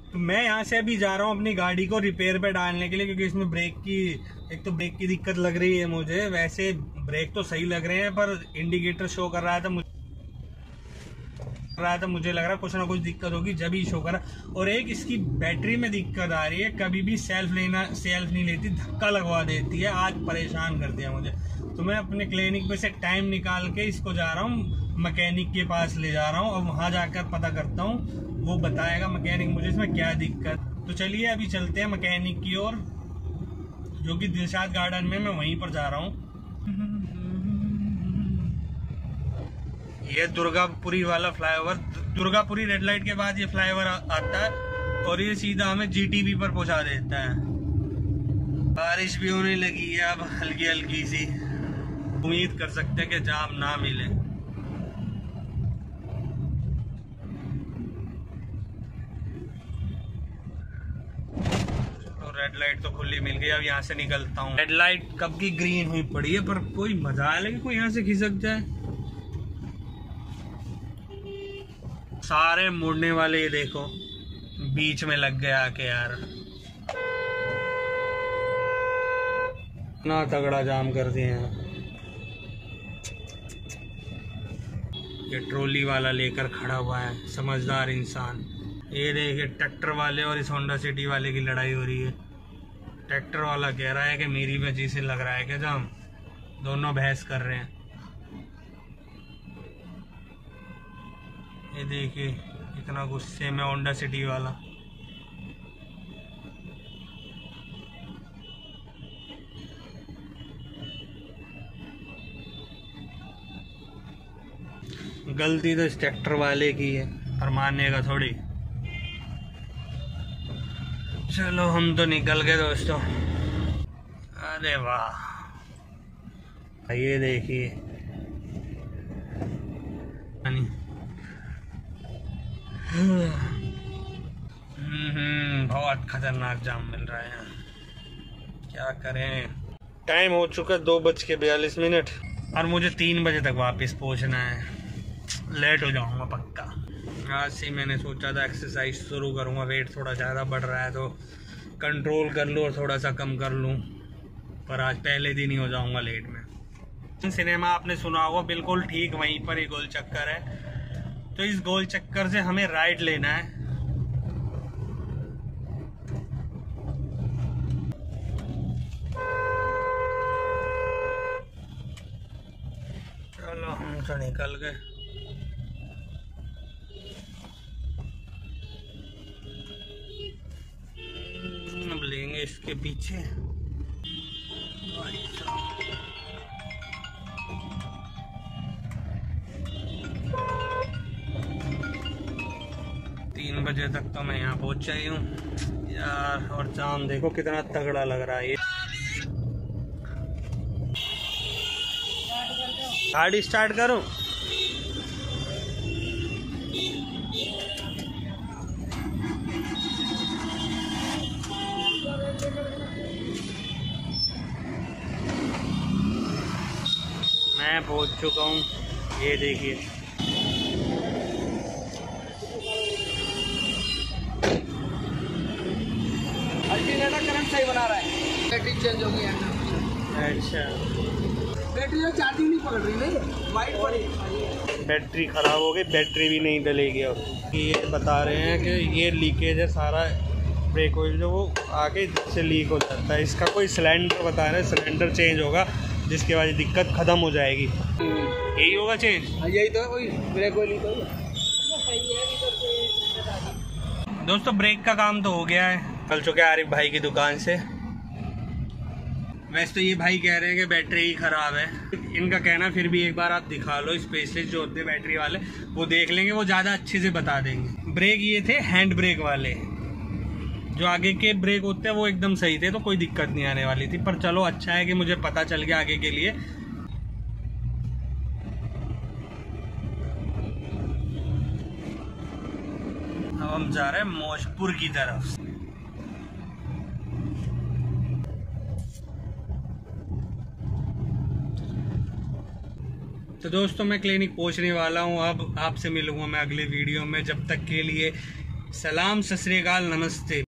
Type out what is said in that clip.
तो मैं यहाँ से अभी जा रहा हूँ अपनी गाड़ी को रिपेयर पे डालने के लिए, क्योंकि इसमें ब्रेक की दिक्कत लग रही है मुझे। वैसे ब्रेक तो सही लग रहे हैं पर इंडिकेटर शो कर रहा था मुझे लग रहा है कुछ ना कुछ दिक्कत होगी जब ही शो करा। और एक इसकी बैटरी में दिक्कत आ रही है, कभी भी सेल्फ नहीं लेती, धक्का लगवा देती है। आज परेशान कर दिया मुझे। तो मैं अपने क्लिनिक पे से टाइम निकाल के इसको जा रहा हूँ, मैकेनिक के पास ले जा रहा हूँ और वहाँ जाकर पता करता हूँ, वो बताएगा मैकेनिक मुझे इसमें क्या दिक्कत। तो चलिए अभी चलते हैं मैकेनिक की ओर, जो कि दिलशाद गार्डन में, मैं वहीं पर जा रहा हूँ। ये दुर्गापुरी वाला फ्लाईओवर, दुर्गापुरी रेड लाइट के बाद ये फ्लाईओवर आता है और ये सीधा हमें जीटीबी पर पहुंचा देता है। बारिश भी होने लगी है अब हल्की हल्की सी, उम्मीद कर सकते हैं कि जाम ना मिले। तो रेड लाइट तो खुली मिल गई, अब यहाँ से निकलता हूँ। रेड लाइट कब की ग्रीन हुई पड़ी है, पर कोई मजाल है कि कोई यहाँ से खिसक जाए। सारे मुड़ने वाले ये देखो बीच में लग गया आके यार, इतना तगड़ा जाम कर दिए हैं। ये ट्रॉली वाला लेकर खड़ा हुआ है समझदार इंसान। ये देखिए ट्रैक्टर वाले और इस होंडा सिटी वाले की लड़ाई हो रही है। ट्रैक्टर वाला कह रहा है कि मेरी वजह से लग रहा है कि जाम, दोनों बहस कर रहे हैं। ये देखिए इतना गुस्से में होंडा सिटी वाला। गलती तो इस ट्रैक्टर वाले की है, पर मानने का थोड़ी। चलो हम तो निकल गए दोस्तों। अरे वाह, ये देखिए बहुत खतरनाक जाम मिल रहा है। क्या करें, टाइम हो चुका 2:42 और मुझे 3 बजे तक वापस पहुंचना है। लेट हो जाऊंगा पक्का। आज से मैंने सोचा था एक्सरसाइज शुरू करूंगा, वेट थोड़ा ज़्यादा बढ़ रहा है तो कंट्रोल कर लूँ और थोड़ा सा कम कर लूँ, पर आज पहले दिन ही हो जाऊंगा लेट में। सिनेमा आपने सुना होगा, बिल्कुल ठीक वहीं पर ही गोल चक्कर है। तो इस गोल चक्कर से हमें राइट लेना है। चलो हम तो निकल गए। अब लेंगे इसके पीछे। 3 बजे तक तो मैं यहाँ पहुँचा ही हूँ यार। और जाम देखो कितना तगड़ा लग रहा है। ये गाड़ी स्टार्ट करूँ? मैं पहुँच चुका हूँ, ये देखिए। अल्टरनेटर करंट सही बना रहा है, बैटरी चेंज हो गई है। अच्छा, बैटरी जो चार्जिंग नहीं पकड़ रही, नहीं वाइट पड़ी, बैटरी खराब हो गई, बैटरी भी नहीं डलेगी। और ये बता रहे हैं कि ये लीकेज है सारा, ब्रेक ऑयल जो वो आके से लीक हो जाता है। इसका कोई सिलेंडर बता रहे हैं, सिलेंडर चेंज होगा जिसके बाद दिक्कत ख़त्म हो जाएगी। यही होगा चेंज? यही तो कोई ब्रेक ऑयल ही तो। दोस्तों ब्रेक का काम तो हो गया है, चल चुके आरिफ भाई की दुकान से। वैसे तो ये भाई कह रहे हैं कि बैटरी ही ख़राब है। इनका कहना फिर भी एक बार आप दिखा लो, स्पेशलिस्ट जो होते हैं बैटरी वाले वो देख लेंगे, वो ज़्यादा अच्छे से बता देंगे। ब्रेक ये थे हैंड ब्रेक वाले, जो आगे के ब्रेक होते हैं वो एकदम सही थे, तो कोई दिक्कत नहीं आने वाली थी। पर चलो अच्छा है कि मुझे पता चल गया आगे के लिए। अब हम जा रहे हैं मौजपुर की तरफ। तो दोस्तों मैं क्लिनिक पहुंचने वाला हूं, अब आपसे मिलूंगा मैं अगले वीडियो में। जब तक के लिए सलाम, सत श्री अकाल, नमस्ते।